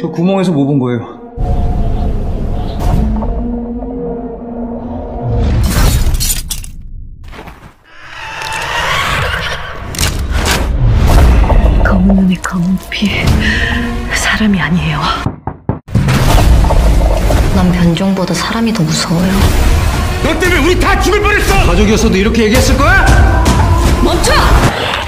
저 구멍에서 뭐 본 거예요? 검은 눈에 검은 피, 사람이 아니에요. 난 변종보다 사람이 더 무서워요. 너 때문에 우리 다 죽을 뻔했어! 가족이었어도 이렇게 얘기했을 거야? 멈춰!